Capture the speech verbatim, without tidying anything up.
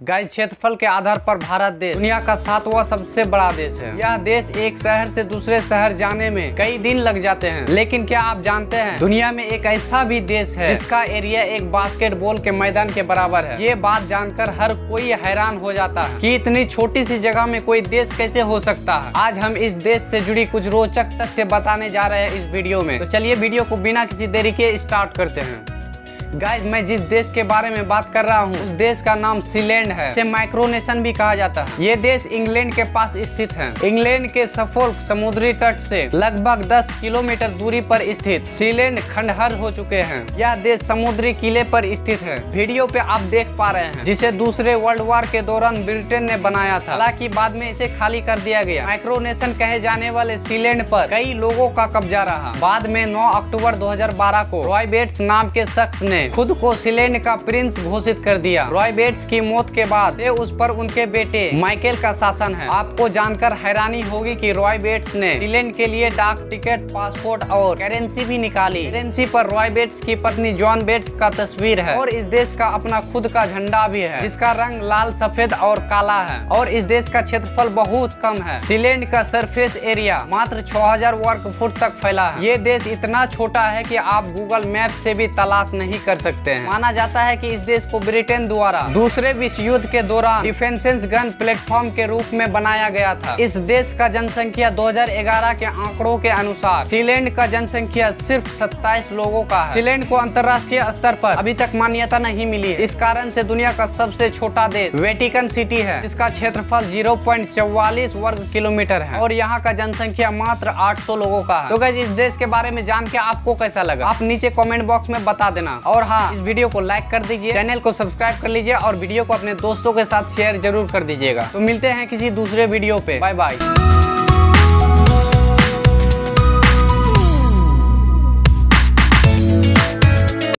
Guys, क्षेत्रफल के आधार पर भारत देश दुनिया का सातवां सबसे बड़ा देश है। यह देश एक शहर से दूसरे शहर जाने में कई दिन लग जाते हैं। लेकिन क्या आप जानते हैं, दुनिया में एक ऐसा भी देश है जिसका एरिया एक बास्केटबॉल के मैदान के बराबर है। ये बात जानकर हर कोई हैरान हो जाता है कि इतनी छोटी सी जगह में कोई देश कैसे हो सकता है। आज हम इस देश से जुड़ी कुछ रोचक तथ्य बताने जा रहे हैं इस वीडियो में। तो चलिए वीडियो को बिना किसी देरी के स्टार्ट करते हैं। गाइस, मैं जिस देश के बारे में बात कर रहा हूँ उस देश का नाम सीलैंड है। इसे माइक्रोनेशन भी कहा जाता है। ये देश इंग्लैंड के पास स्थित है। इंग्लैंड के सफोल्क समुद्री तट से लगभग दस किलोमीटर दूरी पर स्थित सीलैंड खंडहर हो चुके हैं। यह देश समुद्री किले पर स्थित है। वीडियो पे आप देख पा रहे हैं, जिसे दूसरे वर्ल्ड वार के दौरान ब्रिटेन ने बनाया था। हालांकि बाद में इसे खाली कर दिया गया। माइक्रोनेशन कहे जाने वाले सीलैंड पर कई लोगों का कब्जा रहा। बाद में नौ अक्टूबर दो हजार बारह को रॉय बेट्स नाम के शख्स ने खुद को सीलैंड का प्रिंस घोषित कर दिया। रॉय बेट्स की मौत के बाद से उस पर उनके बेटे माइकल का शासन है। आपको जानकर हैरानी होगी कि रॉय बेट्स ने सीलैंड के लिए डाक टिकट, पासपोर्ट और करेंसी भी निकाली। करेंसी पर रॉय बेट्स की पत्नी जॉन बेट्स का तस्वीर है और इस देश का अपना खुद का झंडा भी है, जिसका रंग लाल, सफेद और काला है। और इस देश का क्षेत्रफल बहुत कम है। सीलैंड का सरफेस एरिया मात्र छह हजार वर्ग फुट तक फैला है। ये देश इतना छोटा है कि आप गूगल मैप से भी तलाश नहीं कर सकते हैं। माना जाता है कि इस देश को ब्रिटेन द्वारा दूसरे विश्व युद्ध के दौरान डिफेंसेस गन प्लेटफॉर्म के रूप में बनाया गया था। इस देश का जनसंख्या दो हजार ग्यारह के आंकड़ों के अनुसार सीलैंड का जनसंख्या सिर्फ सत्ताईस लोगों का है। सीलैंड को अंतर्राष्ट्रीय स्तर पर अभी तक मान्यता नहीं मिली है। इस कारण से दुनिया का सबसे छोटा देश वेटिकन सिटी है, जिसका क्षेत्रफल जीरो पॉइंट चौवालीस वर्ग किलोमीटर है और यहाँ का जनसंख्या मात्र आठ सौ लोगों का है। तो गाइस, इस देश के बारे में जान के आपको कैसा लगा, आप नीचे कमेंट बॉक्स में बता देना। और हाँ, इस वीडियो को लाइक कर दीजिए, चैनल को सब्सक्राइब कर लीजिए और वीडियो को अपने दोस्तों के साथ शेयर जरूर कर दीजिएगा। तो मिलते हैं किसी दूसरे वीडियो पे। Bye bye.